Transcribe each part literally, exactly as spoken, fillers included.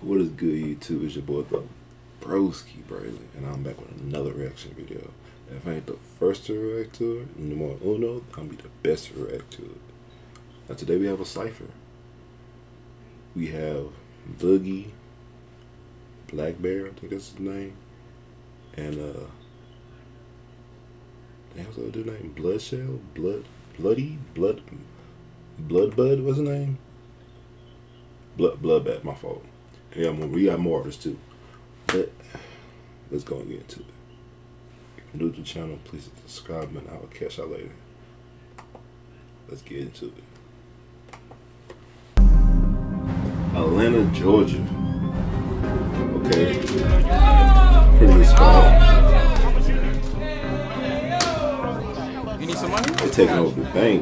What is good, YouTube? It's your boy the Broski Braylon, and I'm back with another reaction video. And if I ain't the first to react to it, numero uno, I'm gonna be the best to react to it. Now today we have a cipher. We have Boogie, Black Bear, I think that's his name, and uh, what's the other dude name? Bloodshell, Blood, Bloody, Blood, Bloodbud. What's his name? Blood, Bloodbath. My fault. Yeah, we got more artists too. But let's go and get into it. If you're new to the channel, please subscribe, and I will catch y'all later. Let's get into it. Atlanta, Georgia. Okay. Pretty good spot. You need some money? They're taking over the bank.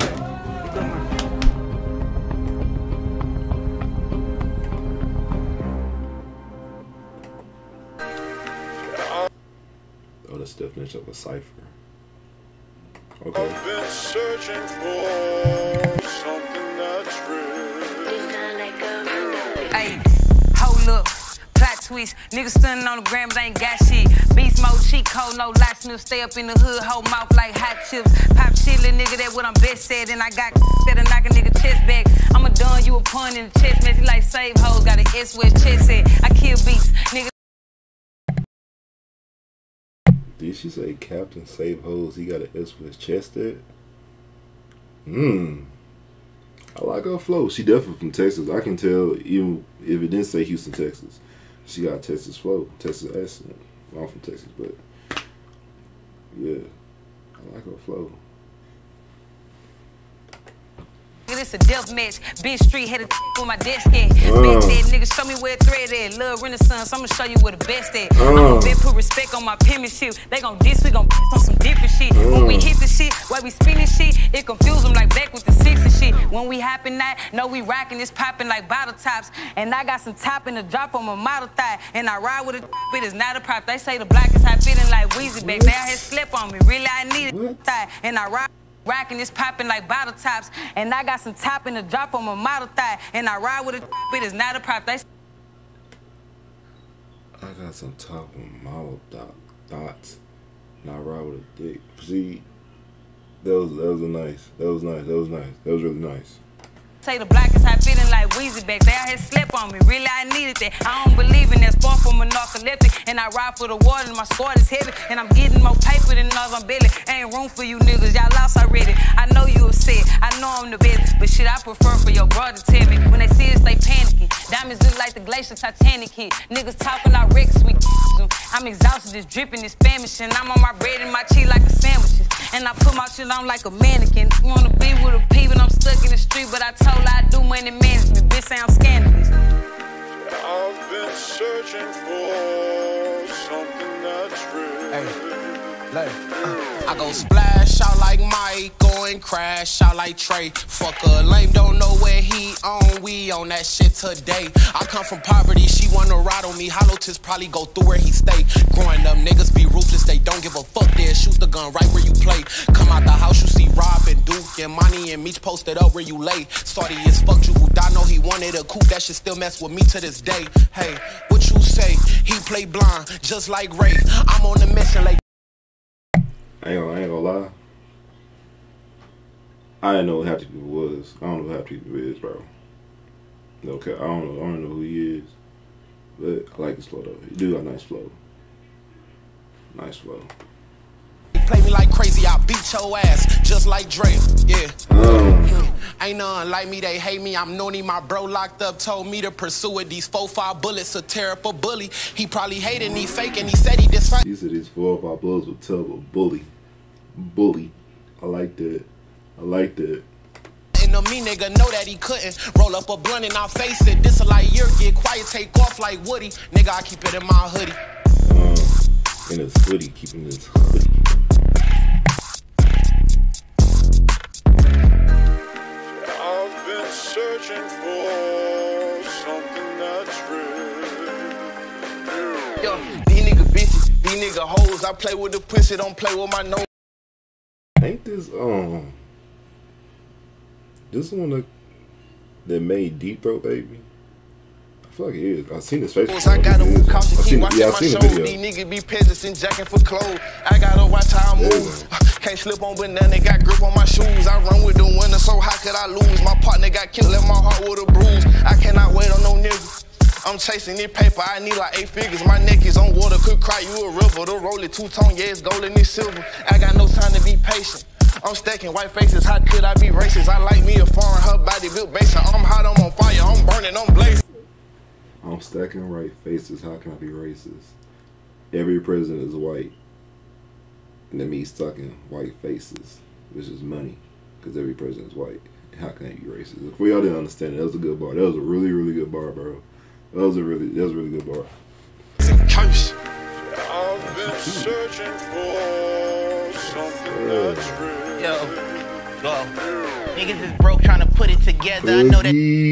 Oh, that's the definition of a cipher. Okay. I've been searching for something that's real. Hey, hold up, plot twist. Niggas stunning on the gram, but ain't got shit. Beast mode, cheat code, no locksmith. Stay up in the hood, whole mouth like hot chips. Pop shit, little nigga, that what I'm best at. And I got that'll knock a nigga chest back. I'm a done, you a pun in the chest, man. You like save hoes, got an S where chest set. I kill beats, nigga. Did she say Captain Save Hoes? He got an S with his chest at? Hmm. I like her flow. She definitely from Texas. I can tell even if it didn't say Houston, Texas. She got a Texas flow, Texas accent. I'm from Texas, but yeah, I like her flow. This a death match. Bench Street had a with my desk at. Uh. Back that nigga, show me where thread at. Love Renaissance, I'ma show you where the best at. Uh. I'ma bet put respect on my penmanship. They gon' diss, we gon' on some different shit. Uh. When we hit the shit, while we spinning shit, it confuse them like back with the six and shit. When we hopping that, know we rocking, it's popping like bottle tops. And I got some top in the drop on my model thigh. And I ride with a it is not a prop. They say the black is hot feeling like Weezy back. They out here slip on me, really I need it. Thigh. And I ride. Rockin' this popping like bottle tops, and I got some top in the drop on my model thigh, and I ride with a it is not a prop. They I got some top on model dot dots, and I ride with a dick. See, that was that was a nice. That was nice. That was nice. That was really nice. Say the black is hot feeling like Weezy back. They out here slip on me, really I needed that. I don't believe in that, far from a narcoleptic. And I ride for the water, and my squad is heavy. And I'm getting more paper than others on belly. Ain't room for you niggas, y'all lost already. I know you upset, I know I'm the best. But shit, I prefer for your brother to tell me. When they see us, they panicking. Diamonds look like the glacier Titanic hit. Niggas talking out records, we I'm exhausted, it's dripping, it's famished. And I'm on my bread and my cheese like a sandwiches. And I put my shit on like a mannequin. You wanna be with a P, but I'm stuck in the street. But I told her I do money management. Bitch say I'm scandalous. I've been searching for something that's real. Hey, like, uh, I go splash out like Mike, go and crash out like Trey. Fuck a lame, don't know where he on. We on that shit today. I come from poverty, she wanna ride on me. Hollow tips probably go through where he stay. Growing up, niggas be ruthless, they don't give a fuck. There, shoot the gun right where you play. Come out the house, you see Rob and Duke and Money and Meech posted up where you lay. Sorry as fuck you who die, know he wanted a coupe. That shit still mess with me to this day. Hey, what you say? He play blind, just like Ray. I'm on the mission like. I ain't, gonna, I ain't gonna lie. I didn't know what Half These People was. I don't know who Half These People is, bro. Okay, I don't know. I don't know who he is. But I like his flow though. He do got a nice flow. Nice flow. Play me like crazy, I beat your ass, just like Dre, yeah. Um. Ain't none like me, they hate me, I'm Noni, my bro locked up, told me to pursue it. These four, five bullets, a terrible bully. He probably hated me fake and he said he disfight. He said these four or five bullets would tell a bully. Bully. I like that. I like that. And the me nigga know that he couldn't roll up a blunt and I'll face it. This a like year, get quiet, take off like Woody. Nigga, I keep it in my hoodie. Um, in his hoodie, keeping his hoodie. Searching for something that's real. Yo, these nigga bitches, these nigga hoes. I play with the pussy, don't play with my nose. Ain't this um this one that that made Deep Throat Baby? I feel like it is. I've seen his face. I gotta move cautious, keep watching yeah, my show. These niggas be peasants and jacking for clothes. I gotta watch how I move. Can't slip on banana, got grip on my shoes. I run with the winner, so how could I lose? My partner got killed, left my heart with a bruise. I cannot wait on no nigga. I'm chasing this paper, I need like eight figures. My neck is on water, could cry you a river. The roll it two-tone, yeah, it's gold and it's silver. I got no time to be patient. I'm stacking white faces, how could I be racist? I like me a foreign, her body built basin. I'm hot, I'm on fire, I'm burning, I'm blazing. I'm stacking white faces, how can I be racist? Every president is white. And that means stacking white faces, which is money. Because every president is white. How can I be racist? If we all didn't understand it, that was a good bar. That was a really, really good bar, bro. That was a really, that was a really good bar. It's a curse. I've been searching for something that's real. Yo, go. Niggas is broke trying to put it together. Boogie. I know that.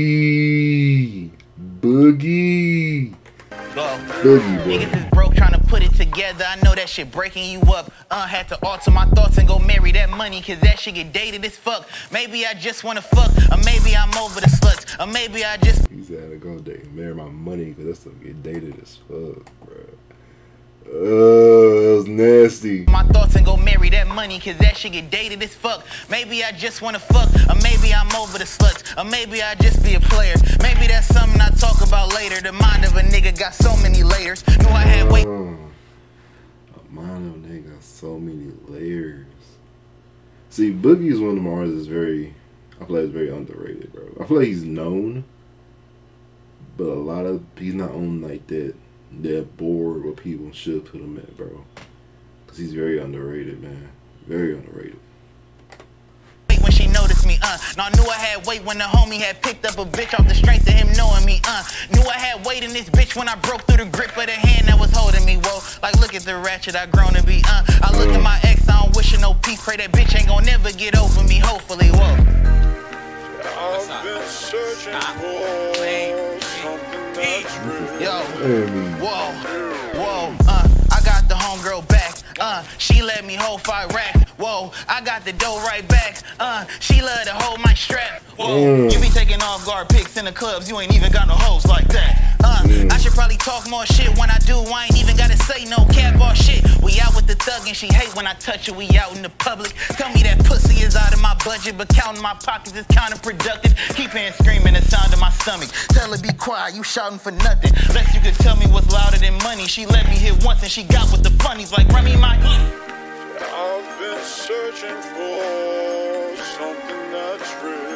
Boogie. Go. Boogie, boy. Niggas is broke trying to put it together. I know that shit breaking you up. Uh, had to alter my thoughts and go marry that money, cause that shit get dated as fuck. Maybe I just wanna fuck, or maybe I'm over the sluts, or maybe I just. He said I had to go date and marry my money, cause that stuff get dated as fuck, bro. Oh, that was nasty. My thoughts and go marry that money, cause that shit get dated as fuck. Maybe I just wanna fuck, or maybe I'm over the sluts, or maybe I just be a player. Maybe that's something I talk about later. The mind of a nigga got so many layers. Knew I had weight. Oh, a mind of a nigga got so many layers. See, Boogie is one of them artists that's very, I feel like it's very underrated, bro. I feel like he's known, but a lot of, he's not on like that. They're bored where people should put him at, bro. Cause he's very underrated, man. Very underrated. When she noticed me, uh Now I knew I had weight when the homie had picked up a bitch off the strength of him knowing me, uh Knew I had weight in this bitch when I broke through the grip of the hand that was holding me, whoa. Like, look at the ratchet I grown to be, uh I look uh. at my ex, I don't wish her no peace. Pray that bitch ain't gon' never get over me, hopefully, whoa. I've been searching for something that's real. Yo, whoa, whoa, uh, I got the homegirl back, uh, she let me hold five racks, whoa, I got the dough right back, uh, she love to hold my strap, whoa, mm. You be taking off guard pics in the clubs, you ain't even got no hoes like that, uh, mm. I should probably talk more shit when I do, I ain't even gotta say no cap or shit, we out with the thug and she hate when I touch her, we out in the public, tell me that pussy is out of my budget, but counting my pockets is counterproductive, keep hearing screaming the sound of my stomach, tell her be quiet, you shouting for nothing, unless you could tell me what's louder than money, she let me hit once and she got with the funnies, like run me my honey. I've been searching for something that's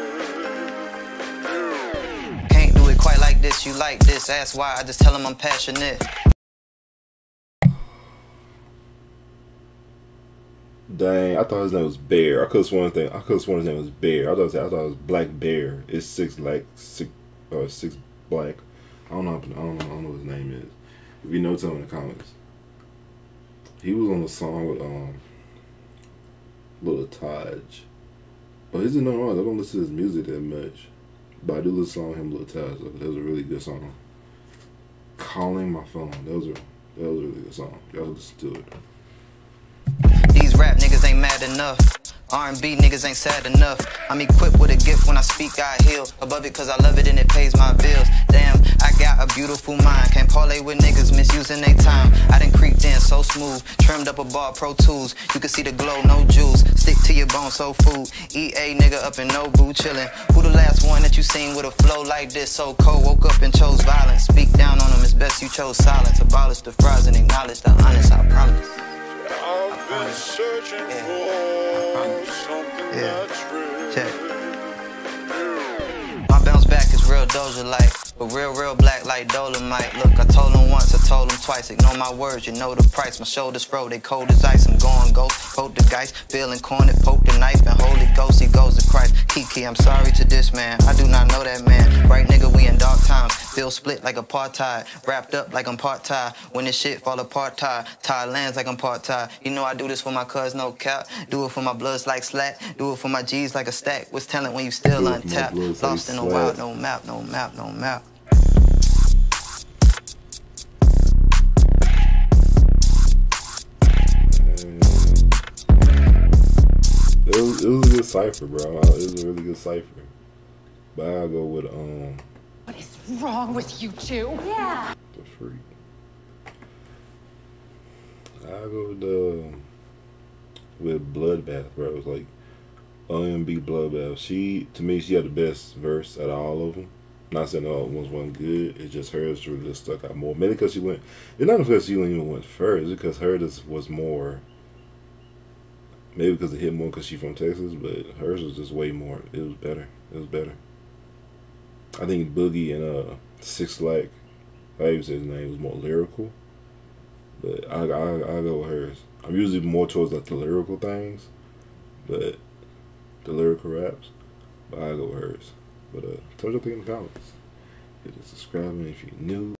real. Can't do it quite like this, you like this, that's why I just tell him I'm passionate. Dang, I thought his name was Bear. I could have sworn his name. I could have sworn his name was Bear. I thought it was, I thought it was Black Bear. It's six like six or six black. I don't know. I don't know. I don't know what his name is. If you know, tell me in the comments. He was on a song with um Lil Taj. But he's in no wrong. I don't listen to his music that much. But I do listen to him, Lil Taj. That was a really good song. Calling My Phone. That was a that was a really good song. Y'all listen to it. These rap niggas ain't mad enough. R and B niggas ain't sad enough. I'm equipped with a gift when I speak, I heal. Above it cause I love it and it pays my bills. Damn, I got a beautiful mind. Can't parlay with niggas misusing their time. I done creeped in so smooth. Trimmed up a bar, Pro Tools. You can see the glow, no jewels. Stick to your bone, so food. E A nigga up in Nobu chillin'. Who the last one that you seen with a flow like this? So cold, woke up and chose violence. Speak down on them, it's best you chose silence. Abolish the fries and acknowledge the honest, I promise. I've been searching Yeah. for something Yeah. that's real. Check. My bounce back is real Doja like, but real, real black like Dolomite. Look, I told him once, I told him twice. Ignore my words, you know the price. My shoulders froze, they cold as ice. I'm going ghost, poke the geist, feeling cornered, poke the knife, and Holy Ghost, he goes to Christ. Kiki, I'm sorry to this man, I do not know that man. Right nigga, we in dark times, feel split like apartheid, wrapped up like I'm part-time. When this shit fall apart, tie, tie lands like I'm part-time. You know I do this for my cuz, no cap. Do it for my bloods like slack, do it for my G's like a stack. What's talent when you still untapped? Lost in the wild, no map, no map, no map. It was, it was a good cipher, bro. It was a really good cipher. But I'll go with um. What is wrong with you two? Yeah. The freak. I go with the with Bloodbath, bro. It was like O M B Bloodbath. She, to me, she had the best verse out of all of them. Not saying all ones wasn't good. It's just hers really just stuck out more. Maybe because she went. It's not because she even went first. It's because hers was more. Maybe because it hit more because she's from Texas, but hers was just way more. It was better. It was better. I think Boogie and uh Six Lack, I even say his name, was more lyrical. But I I I go with hers. I'm usually more towards like the lyrical things, but the lyrical raps. But I go with hers. But uh, tell us your thing in the comments. Hit the subscribe if you're new.